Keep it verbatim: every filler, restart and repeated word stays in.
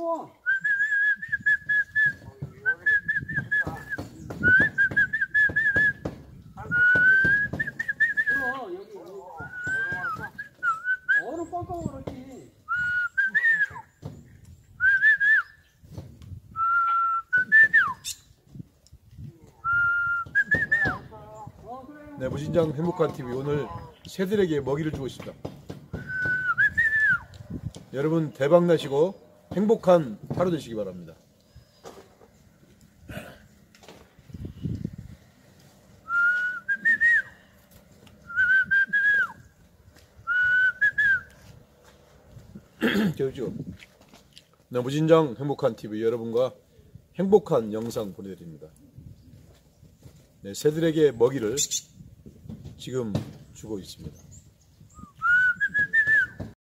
와. 그럼 여기 얼음 뻥뻥 그렇지. 네, 무진장 행복한 티비 오늘 새들에게 먹이를 주고 있습니다. 여러분 대박 나시고 행복한 하루 되시기 바랍니다. 저죠. 네, 무진장 행복한 티비 여러분과 행복한 영상 보내드립니다. 네, 새들에게 먹이를 지금 주고 있습니다.